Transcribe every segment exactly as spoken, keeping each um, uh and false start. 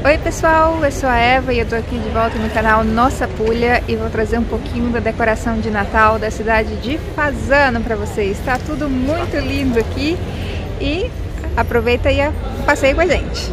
Oi pessoal, eu sou a Eva e eu tô aqui de volta no canal Nossa Puglia e vou trazer um pouquinho da decoração de Natal da cidade de Fasano para vocês. Tá tudo muito lindo aqui e aproveita e passeia com a gente.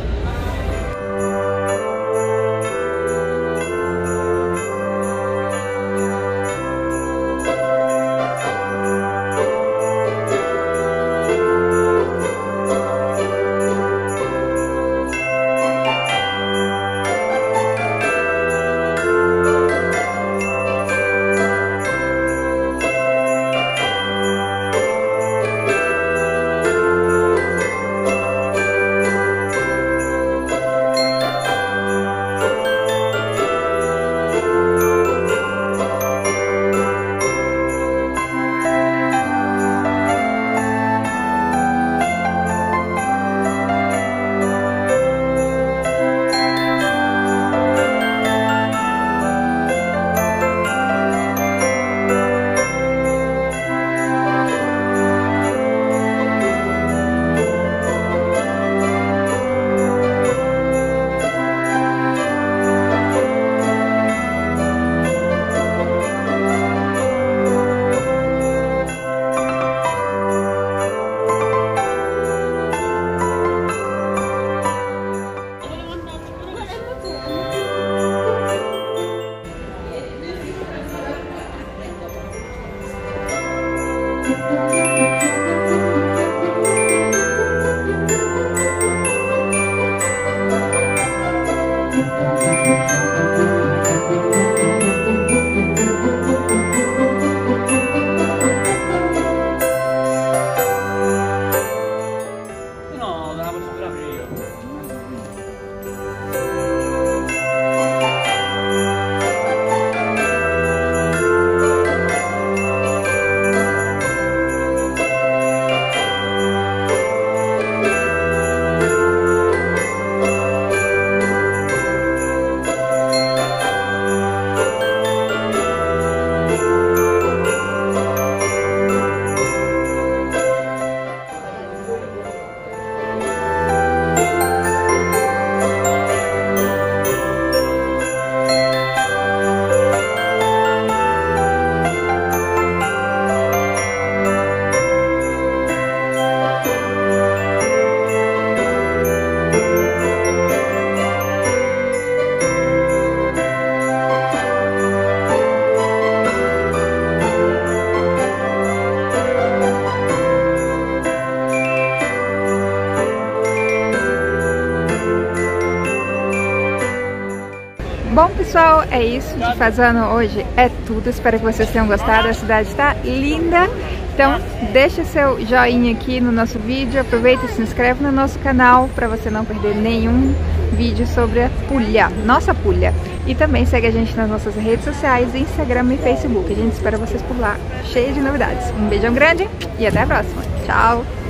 Bom pessoal, é isso de Fasano hoje, é tudo, espero que vocês tenham gostado, a cidade está linda, então deixa seu joinha aqui no nosso vídeo, aproveita e se inscreve no nosso canal para você não perder nenhum vídeo sobre a Puglia, Nossa Puglia, e também segue a gente nas nossas redes sociais, Instagram e Facebook, a gente espera vocês por lá, cheio de novidades. Um beijão grande e até a próxima, tchau!